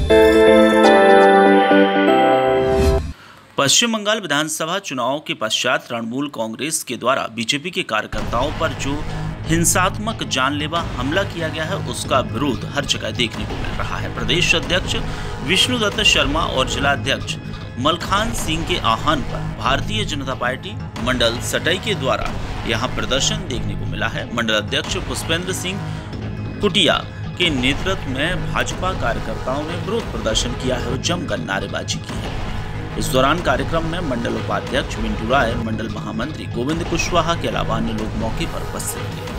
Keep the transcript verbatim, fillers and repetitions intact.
पश्चिम बंगाल विधानसभा चुनाव के पश्चात तृणमूल कांग्रेस के द्वारा बीजेपी के कार्यकर्ताओं पर जो हिंसात्मक जानलेवा हमला किया गया है, उसका विरोध हर जगह देखने को मिल रहा है। प्रदेश अध्यक्ष विष्णुदत्त शर्मा और जिलाध्यक्ष मलखान सिंह के आह्वान पर भारतीय जनता पार्टी मंडल सटाई के द्वारा यहां प्रदर्शन देखने को मिला है। मंडल अध्यक्ष पुष्पेंद्र सिंह कुटिया के नेतृत्व में भाजपा कार्यकर्ताओं ने विरोध प्रदर्शन किया है और जमकर नारेबाजी की है। इस दौरान कार्यक्रम में मंडल उपाध्यक्ष मिंटू राय, मंडल महामंत्री गोविंद कुशवाहा के अलावा अन्य लोग मौके पर उपस्थित थे।